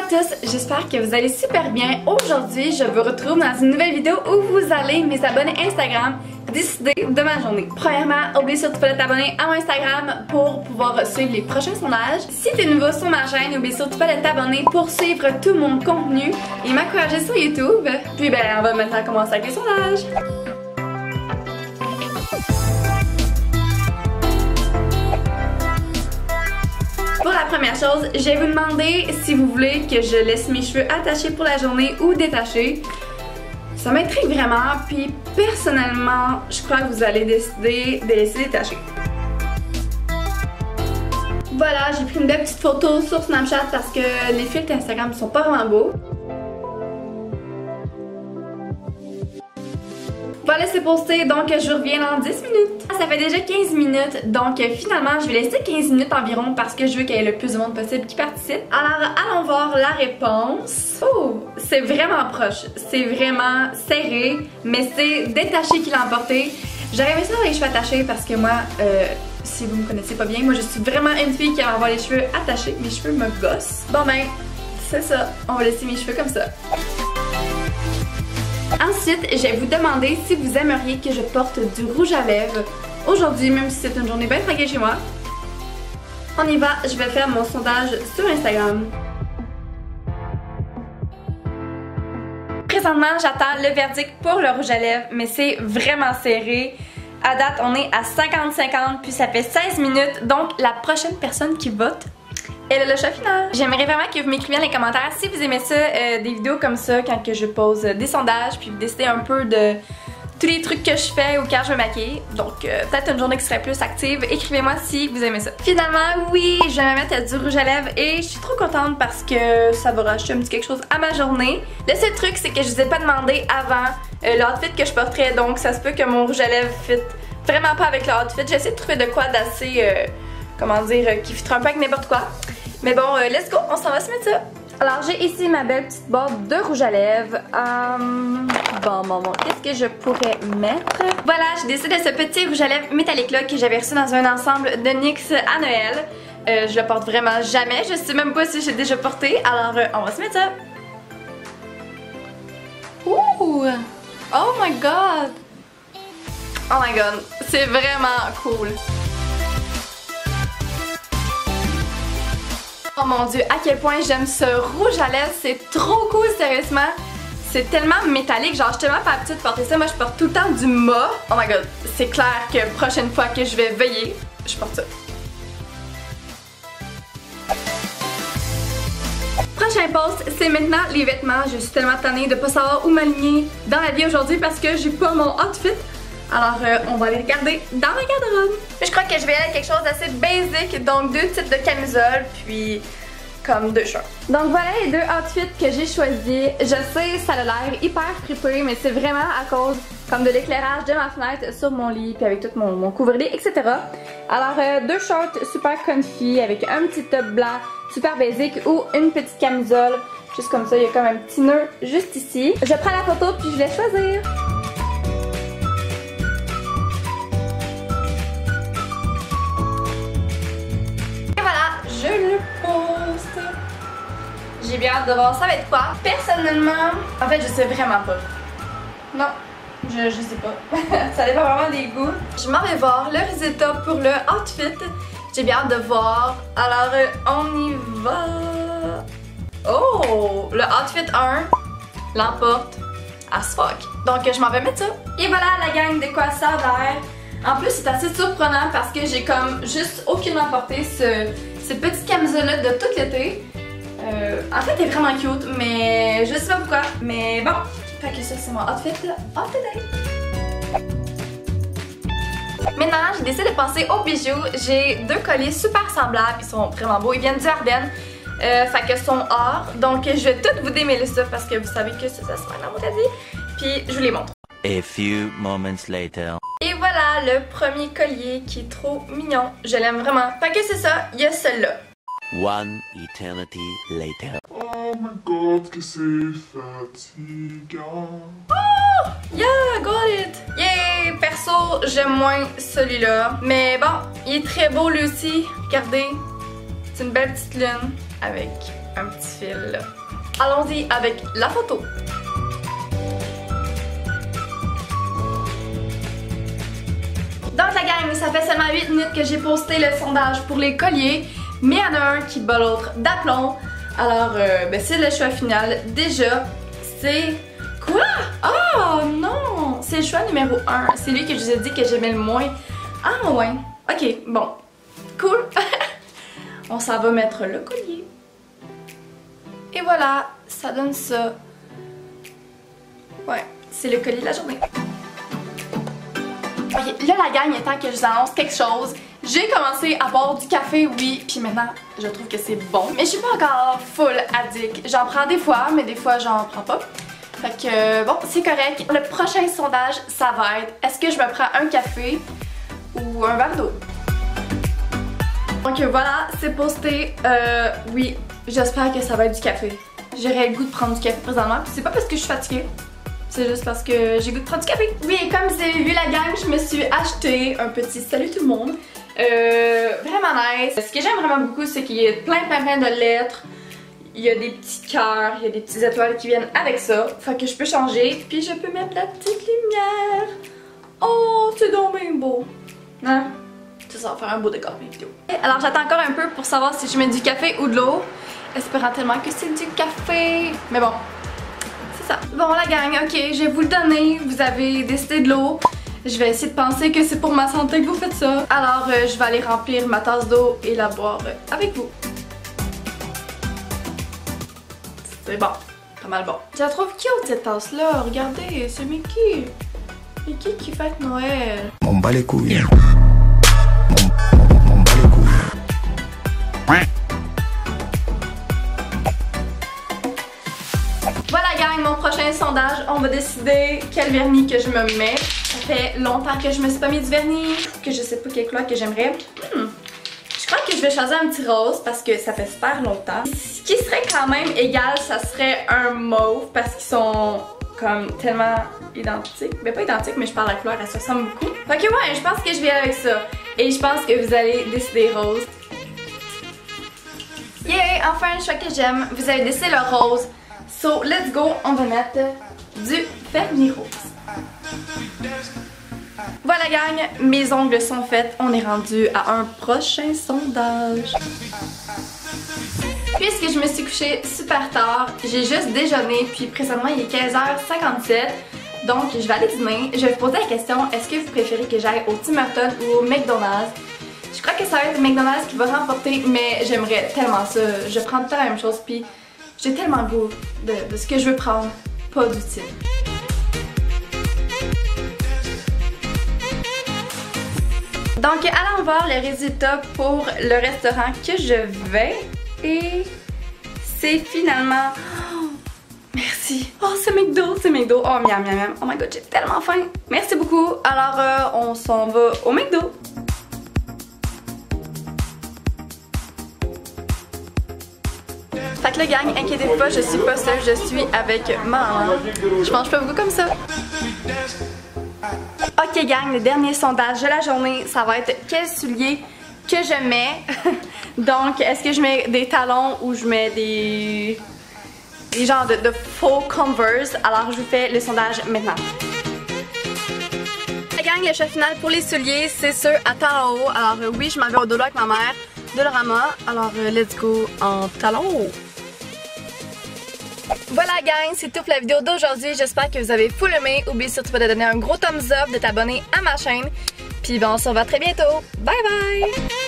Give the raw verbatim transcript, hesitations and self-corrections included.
tous, j'espère que vous allez super bien. Aujourd'hui, je vous retrouve dans une nouvelle vidéo où vous allez, mes abonnés Instagram, décider de ma journée. Premièrement, n'oubliez surtout pas de t'abonner à mon Instagram pour pouvoir suivre les prochains sondages. Si tu es nouveau sur ma chaîne, n'oublie surtout pas de t'abonner pour suivre tout mon contenu et m'encourager sur YouTube. Puis ben, on va maintenant commencer avec les sondages. Pour la première chose, je vais vous demander si vous voulez que je laisse mes cheveux attachés pour la journée ou détachés. Ça m'intrigue vraiment, puis personnellement, je crois que vous allez décider de laisser détacher. Voilà, j'ai pris une belle petite photo sur Snapchat parce que les filtres Instagram sont pas vraiment beaux. Voilà, c'est posté, donc je reviens dans dix minutes. Ça fait déjà quinze minutes, donc finalement je vais laisser quinze minutes environ parce que je veux qu'il y ait le plus de monde possible qui participe. Alors allons voir la réponse. Oh, c'est vraiment proche, c'est vraiment serré, mais c'est détaché qui l'a emporté. J'aurais aimé ça avoir les cheveux attachés parce que moi, euh, si vous me connaissez pas bien, moi je suis vraiment une fille qui aime avoir les cheveux attachés. Mes cheveux me gossent. Bon ben, c'est ça, on va laisser mes cheveux comme ça. Ensuite, je vais vous demander si vous aimeriez que je porte du rouge à lèvres aujourd'hui, même si c'est une journée bien tranquille chez moi. On y va, je vais faire mon sondage sur Instagram. Présentement, j'attends le verdict pour le rouge à lèvres, mais c'est vraiment serré. À date, on est à cinquante cinquante, puis ça fait seize minutes, donc la prochaine personne qui vote, elle est le choix final. J'aimerais vraiment que vous m'écriviez dans les commentaires si vous aimez ça, euh, des vidéos comme ça, quand que je pose des sondages, puis vous décidez un peu de tous les trucs que je fais ou quand je me maquille. Donc euh, peut-être une journée qui serait plus active. Écrivez-moi si vous aimez ça. Finalement, oui, je vais me mettre du rouge à lèvres et je suis trop contente parce que ça va rajouter un petit quelque chose à ma journée. Le seul truc, c'est que je vous ai pas demandé avant euh, l'outfit que je porterais, donc ça se peut que mon rouge à lèvres fit vraiment pas avec l'outfit. J'essaie de trouver de quoi d'assez, euh, comment dire, euh, qui fit un peu avec n'importe quoi. Mais bon, euh, let's go, on s'en va se mettre ça. Alors, j'ai ici ma belle petite boîte de rouge à lèvres. Um, bon, bon, bon, qu'est-ce que je pourrais mettre? Voilà, j'ai décidé de ce petit rouge à lèvres métallique-là que j'avais reçu dans un ensemble de N Y X à Noël. Euh, je le porte vraiment jamais, je sais même pas si j'ai déjà porté. Alors, euh, on va se mettre ça. Ouh! Oh my god! Oh my god, c'est vraiment cool. Oh mon dieu, à quel point j'aime ce rouge à lèvres, c'est trop cool, sérieusement. C'est tellement métallique, genre je suis tellement pas habituée de porter ça, moi je porte tout le temps du mat. Oh my god, c'est clair que prochaine fois que je vais veiller, je porte ça. Prochain post, c'est maintenant les vêtements. Je suis tellement tannée de pas savoir où m'aligner dans la vie aujourd'hui parce que j'ai pas mon outfit. Alors euh, on va aller regarder dans ma garde-robe. Je crois que je vais aller avec quelque chose d'assez basic, donc deux types de camisoles, puis comme deux shorts. Donc voilà les deux outfits que j'ai choisis. Je sais, ça a l'air hyper frippé, mais c'est vraiment à cause comme de l'éclairage de ma fenêtre sur mon lit, puis avec tout mon, mon couvre-lit, et cetera. Alors euh, deux shorts super comfy avec un petit top blanc super basic ou une petite camisole, juste comme ça, il y a comme un petit nœud juste ici. Je prends la photo puis je laisse choisir. Je le poste. J'ai bien hâte de voir ça va être quoi. Personnellement, en fait je sais vraiment pas. Non, je, je sais pas. Ça dépend vraiment des goûts. Je m'en vais voir le résultat pour le outfit. J'ai bien hâte de voir. Alors euh, on y va. Oh, le outfit un l'emporte as fuck. Donc je m'en vais mettre ça. Et voilà la gang de quoi ça a l'air. En plus c'est assez surprenant parce que j'ai comme juste aucunement porté ce cette petite camisole-là de tout l'été. Euh, en fait, elle est vraiment cute, mais je sais pas pourquoi. Mais bon, fait que ça, c'est mon outfit of the day. Maintenant, j'ai décidé de passer aux bijoux. J'ai deux colliers super semblables, ils sont vraiment beaux. Ils viennent du Ardennes, euh, fait que sont or. Donc, je vais toutes vous démêler ça parce que vous savez que ça, ça se met dans mon caddie. Puis, je vous les montre. A few moments later. Et voilà le premier collier qui est trop mignon. Je l'aime vraiment. Fait que c'est ça, il y a celui-là. One eternity later. Oh my god, que c'est fatigant. Oh! Yeah, got it! Yeah! Perso, j'aime moins celui-là. Mais bon, il est très beau lui aussi. Regardez, c'est une belle petite lune avec un petit fil là. Allons-y avec la photo. Donc la gang, ça fait seulement huit minutes que j'ai posté le sondage pour les colliers, mais il y en a un qui bat l'autre d'aplomb. Alors, euh, ben c'est le choix final. Déjà, c'est... Quoi? Oh non! C'est le choix numéro un. C'est lui que je vous ai dit que j'aimais le moins. Ah ouais. Ok, bon. Cool. On s'en va mettre le collier. Et voilà, ça donne ça. Ouais, c'est le collier de la journée. Ok, là la gang, il est temps que je vous annonce quelque chose. J'ai commencé à boire du café, oui, puis maintenant je trouve que c'est bon. Mais je suis pas encore full addict. J'en prends des fois, mais des fois j'en prends pas. Fait que bon, c'est correct. Le prochain sondage, ça va être est-ce que je me prends un café ou un verre d'eau? Donc voilà, c'est posté. Euh, oui, j'espère que ça va être du café. J'aurais le goût de prendre du café présentement, puis c'est pas parce que je suis fatiguée. C'est juste parce que j'ai goût de prendre du café. Oui, et comme vous avez vu la gang, je me suis acheté un petit salut tout le monde. Euh, vraiment nice. Ce que j'aime vraiment beaucoup, c'est qu'il y a plein plein plein de lettres. Il y a des petits cœurs, il y a des petites étoiles qui viennent avec ça. Fait que je peux changer, puis je peux mettre la petite lumière. Oh, c'est donc bien beau. Hein? Ça va faire un beau décor mes vidéos. Alors j'attends encore un peu pour savoir si je mets du café ou de l'eau. Espérant tellement que c'est du café. Mais bon. Ça. Bon la gang, ok, je vais vous le donner. Vous avez décidé de l'eau. Je vais essayer de penser que c'est pour ma santé que vous faites ça. Alors euh, je vais aller remplir ma tasse d'eau et la boire euh, avec vous. C'est bon, pas mal bon. Je la trouve cute cette tasse là, regardez, c'est Mickey. Mickey qui fête Noël. M'en bat les couilles. M'en bat les couilles. Voilà gang, mon prochain sondage, on va décider quel vernis que je me mets. Ça fait longtemps que je me suis pas mis du vernis, que je sais pas quelle couleur que j'aimerais. Hmm. Je crois que je vais choisir un petit rose parce que ça fait super longtemps. Ce qui serait quand même égal, ça serait un mauve parce qu'ils sont comme tellement identiques. Mais pas identiques, mais je parle de la couleur, elle se ressemble beaucoup. Fait que ouais, je pense que je vais avec ça. Et je pense que vous allez décider rose. Yeah, enfin un choix que j'aime. Vous avez décidé le rose. So, let's go, on va mettre du vernis rose. Voilà gang, mes ongles sont faits, on est rendu à un prochain sondage. Puisque je me suis couchée super tard, j'ai juste déjeuné, puis présentement il est quinze heures cinquante-sept, donc je vais aller dîner. Je vais vous poser la question, est-ce que vous préférez que j'aille au Tim Hortons ou au McDonald's? Je crois que ça va être McDonald's qui va remporter, mais j'aimerais tellement ça. Je prends tout le temps la même chose, puis j'ai tellement le goût de, de ce que je veux prendre, pas d'utile. Donc allons voir les résultats pour le restaurant que je vais et c'est finalement... Oh, merci! Oh c'est McDo, c'est McDo! Oh miam miam miam! Oh my god j'ai tellement faim! Merci beaucoup! Alors euh, on s'en va au McDo! Fait que le gang, inquiétez-vous pas, je suis pas seule, je suis avec ma maman. Je mange pas beaucoup comme ça. Ok gang, le dernier sondage de la journée, ça va être quel soulier que je mets. Donc, est-ce que je mets des talons ou je mets des, des genres de, de faux Converse? Alors, je vous fais le sondage maintenant. La gang, le choix final pour les souliers, c'est ceux à talons hauts. Alors euh, oui, je m'en vais au dodo avec ma mère de Dolorama. Alors, euh, let's go en talons hauts. Voilà gang, c'est tout pour la vidéo d'aujourd'hui, j'espère que vous avez full aimé. N'oubliez surtout pas de donner un gros thumbs up, de t'abonner à ma chaîne. Puis ben on se revoit très bientôt. Bye bye!